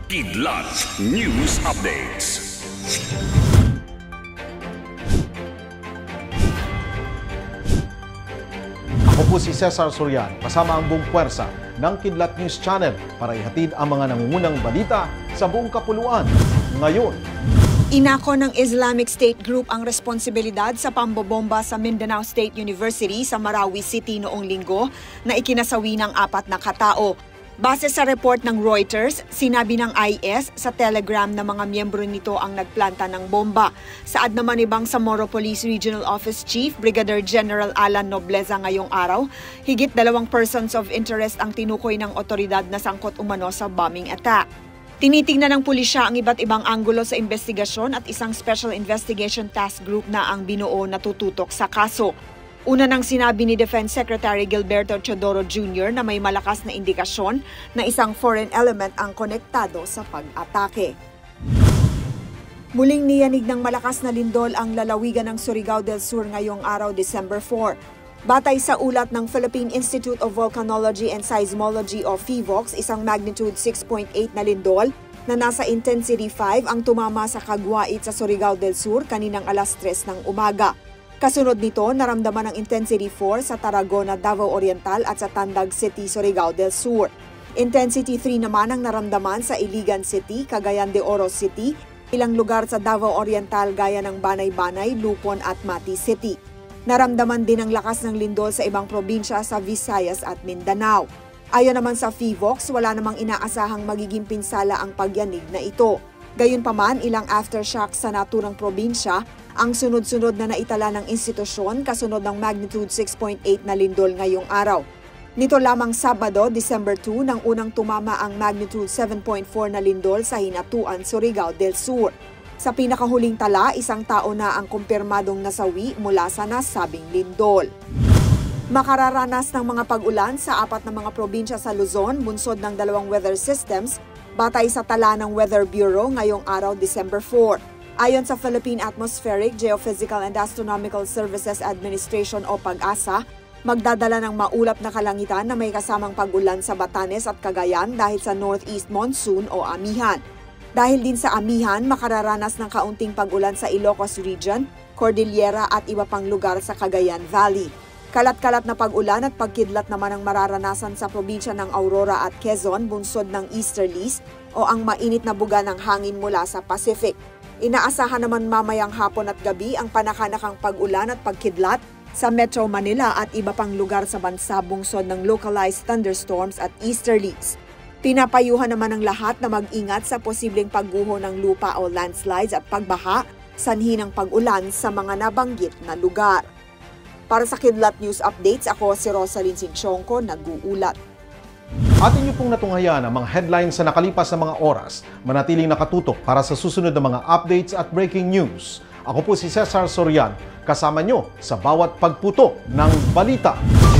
Kidlat News Updates. Ako po si Cesar Sorian, kasama ang buong puwersa ng Kidlat News Channel para ihatid ang mga nangungunang balita sa buong kapuluan. Ngayon, inako ng Islamic State Group ang responsibilidad sa pambobomba sa Mindanao State University sa Marawi City noong linggo na ikinasawi ng 4 na katao. Base sa report ng Reuters, sinabi ng IS sa Telegram na mga miyembro nito ang nagplanta ng bomba. Saad naman ni Bangsamoro Police Regional Office Chief Brigadier General Alan Nobleza ngayong araw, higit 2 persons of interest ang tinukoy ng otoridad na sangkot umano sa bombing attack. Tinitingnan ng pulisya ang iba't ibang anggulo sa investigasyon at isang Special Investigation Task Group na ang binuo na tututok sa kaso. Una nang sinabi ni Defense Secretary Gilberto Teodoro Jr. na may malakas na indikasyon na isang foreign element ang konektado sa pag-atake. Muling niyanig ng malakas na lindol ang lalawigan ng Surigao del Sur ngayong araw, December 4. Batay sa ulat ng Philippine Institute of Volcanology and Seismology o PHIVOLCS, isang magnitude 6.8 na lindol na nasa intensity 5 ang tumama sa Caguait sa Surigao del Sur kaninang alas 3 ng umaga. Kasunod nito, naramdaman ng intensity 4 sa Tarragona, Davao Oriental at sa Tandag City, Surigao del Sur. Intensity 3 naman ang naramdaman sa Iligan City, Cagayan de Oro City, ilang lugar sa Davao Oriental gaya ng Banay-Banay, Lupon at Mati City. Naramdaman din ang lakas ng lindol sa ibang probinsya sa Visayas at Mindanao. Ayon naman sa PHIVOLCS, wala namang inaasahang magiging pinsala ang pagyanig na ito. Gayunpaman, ilang aftershocks sa naturang probinsya ang sunod-sunod na naitala ng institusyon kasunod ng magnitude 6.8 na lindol ngayong araw. Nito lamang Sabado, December 2, nang unang tumama ang magnitude 7.4 na lindol sa Hinatuan, Surigao del Sur. Sa pinakahuling tala, 1 tao na ang kumpirmadong nasawi mula sa nasabing lindol. Makararanas ng mga pag-ulan sa 4 na mga probinsya sa Luzon, bunsod ng 2 weather systems, batay sa tala ng Weather Bureau ngayong araw, December 4. Ayon sa Philippine Atmospheric, Geophysical and Astronomical Services Administration o PAG-ASA, magdadala ng maulap na kalangitan na may kasamang pag-ulan sa Batanes at Cagayan dahil sa northeast monsoon o amihan. Dahil din sa amihan, makararanas ng kaunting pag-ulan sa Ilocos Region, Cordillera at iba pang lugar sa Cagayan Valley. Kalat-kalat na pag-ulan at pagkidlat naman ang mararanasan sa probinsya ng Aurora at Quezon, bunsod ng easterlies o ang mainit na buga ng hangin mula sa Pacific. Inaasahan naman mamayang hapon at gabi ang panakanakang pag-ulan at pagkidlat sa Metro Manila at iba pang lugar sa bansa, bunsod ng localized thunderstorms at easterlies. Pinapayuhan naman ang lahat na mag-ingat sa posibleng pagguho ng lupa o landslides at pagbaha, sanhi ng pag-ulan sa mga nabanggit na lugar. Para sa Kidlat News Updates, ako si Rosalyn Sinchonko, nag-uulat. atin niyo pong natunghayan ang mga headlines sa nakalipas na mga oras. Manatiling nakatutok para sa susunod na mga updates at breaking news. Ako po si Cesar Sorian, kasama niyo sa bawat pagputo ng balita.